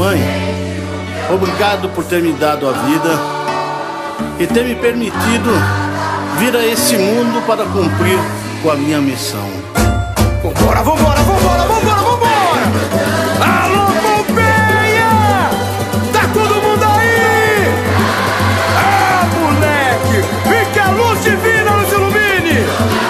Mãe, obrigado por ter me dado a vida e ter me permitido vir a esse mundo para cumprir com a minha missão. Vambora, vambora, vambora, vambora, vambora! Alô, Pompeia! Tá todo mundo aí? Ah, moleque! E que a luz divina nos ilumine!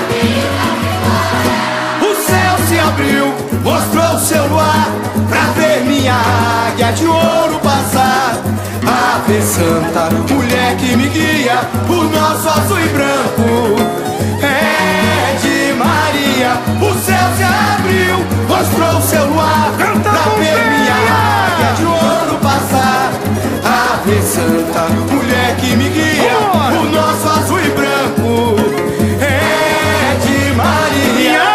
O céu se abriu, mostrou o seu luar pra ver minha águia de ouro passar. Ave Santa, mulher que me guia, o nosso azul e branco é de Maria. O céu se abriu, mostrou o seu luar pra ver minha águia de ouro passar. Ave Santa, mulher que me guia, o nosso azul e branco é de Maria.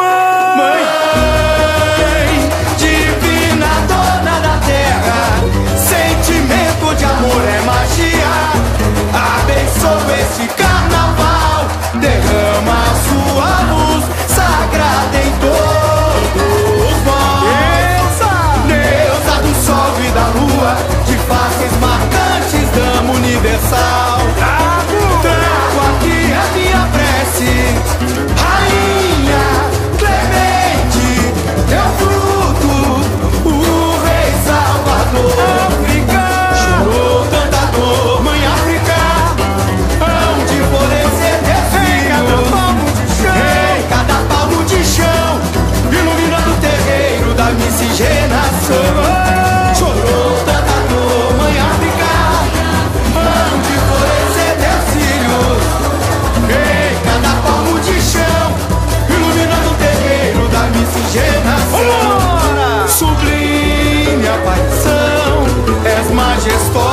De amor é magia, abençoa esse carnaval, derrama a sua luz sagrada em todos nós. Deusa do sol e da lua, de faces marcantes, dama universal. Trago aqui a minha prece, rainha clemente, teu fruto, o rei salvador. Miscigenação, chorou tanta dor, mãe África, onde florescer teus filhos, em cada palmo de chão, iluminando o terreiro da miscigenação. Sublime aparição, és majestosa.